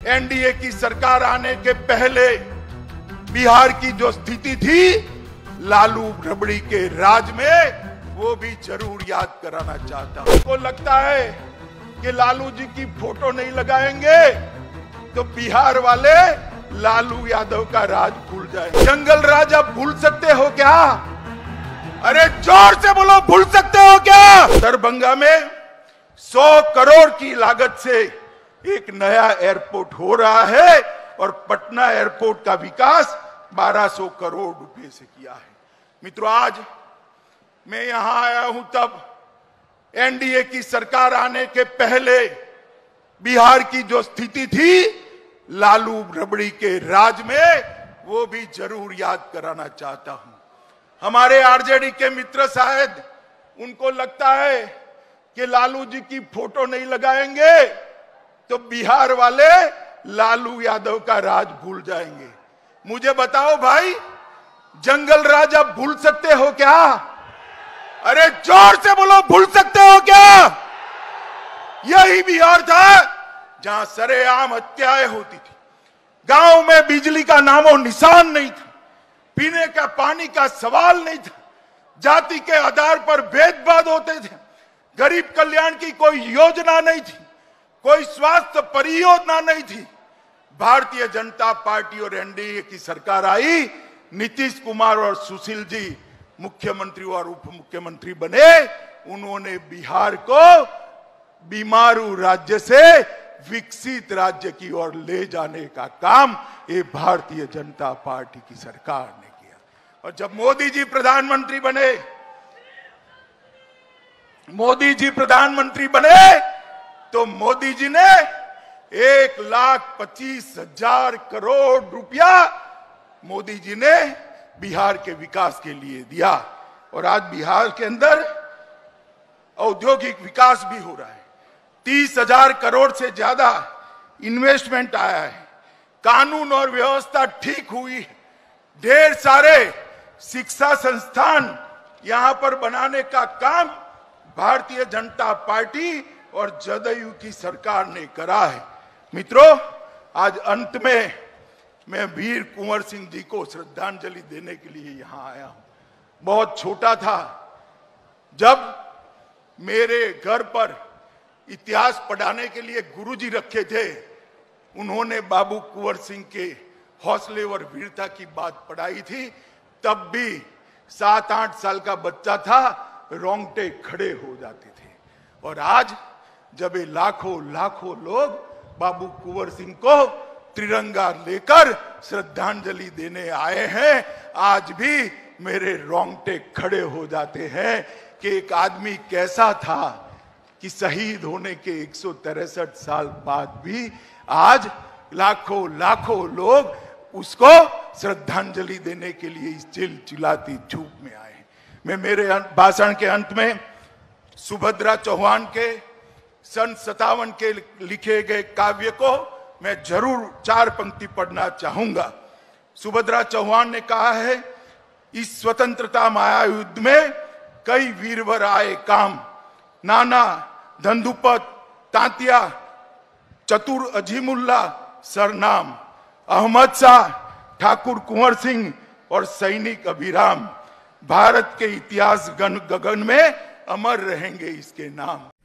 NDA की सरकार आने के पहले बिहार की जो स्थिति थी लालू रबड़ी के राज में, वो भी जरूर याद कराना चाहता हूं। को लगता है कि लालू जी की फोटो नहीं लगाएंगे तो बिहार वाले लालू यादव का राज भूल जाए। जंगल राज आप भूल सकते हो क्या? अरे जोर से बोलो, भूल सकते हो क्या? दरभंगा में 100 करोड़ की लागत से एक नया एयरपोर्ट हो रहा है और पटना एयरपोर्ट का विकास 1200 करोड़ रुपए से किया है। मित्रों, आज मैं यहां आया हूं तब एनडीए की सरकार आने के पहले बिहार की जो स्थिति थी लालू रबड़ी के राज में, वो भी जरूर याद कराना चाहता हूं। हमारे आरजेडी के मित्र शायद उनको लगता है कि लालू जी की फोटो नहीं लगाएंगे तो बिहार वाले लालू यादव का राज भूल जाएंगे। मुझे बताओ भाई, जंगल राज आप भूल सकते हो क्या? अरे जोर से बोलो, भूल सकते हो क्या? यही बिहार था जहां सरेआम हत्याएं होती थी, गांव में बिजली का नामो निशान नहीं था, पीने का पानी का सवाल नहीं था, जाति के आधार पर भेदभाव होते थे, गरीब कल्याण की कोई योजना नहीं थी, कोई स्वास्थ्य परियोजना नहीं थी। भारतीय जनता पार्टी और एनडीए की सरकार आई, नीतीश कुमार और सुशील जी मुख्यमंत्री और उप मुख्यमंत्री बने। उन्होंने बिहार को बीमारू राज्य से विकसित राज्य की ओर ले जाने का काम ये भारतीय जनता पार्टी की सरकार ने किया। और जब मोदी जी प्रधानमंत्री बने तो मोदी जी ने 1,25,000 करोड़ रुपया मोदी जी ने बिहार के विकास के लिए दिया। और आज बिहार के अंदर औद्योगिक विकास भी हो रहा है। 30,000 करोड़ से ज्यादा इन्वेस्टमेंट आया है, कानून और व्यवस्था ठीक हुई है, ढेर सारे शिक्षा संस्थान यहां पर बनाने का काम भारतीय जनता पार्टी और जदयू की सरकार ने करा है। मित्रों, आज अंत में मैं वीर कुंवर सिंह जी को श्रद्धांजलि देने के लिए यहां आया हूं। बहुत छोटा था जब मेरे घर पर इतिहास पढ़ाने के लिए गुरुजी रखे थे, उन्होंने बाबू कुंवर सिंह के हौसले और वीरता की बात पढ़ाई थी। तब भी 7-8 साल का बच्चा था, रोंगटे खड़े हो जाते थे। और आज जब ये लाखों लोग बाबू कुंवर सिंह को तिरंगा लेकर श्रद्धांजलि देने आए हैं, आज भी मेरे रोंगटे खड़े हो जाते हैं कि एक आदमी कैसा था कि शहीद होने के 163 साल बाद भी आज लाखों लोग उसको श्रद्धांजलि देने के लिए इस चिलचिलाती धूप में आए हैं। मैं मेरे भाषण के अंत में सुभद्रा चौहान के सन 57 के लिखे गए काव्य को मैं जरूर 4 पंक्ति पढ़ना चाहूंगा। सुभद्रा चौहान ने कहा है, इस स्वतंत्रता माया युद्ध में कई वीरवर आए काम, नाना धंधुपत तांतिया चतुर अजीमुल्ला सरनाम, अहमद शाह ठाकुर कुंवर सिंह और सैनिक अभिराम, भारत के इतिहास गगन में अमर रहेंगे इसके नाम।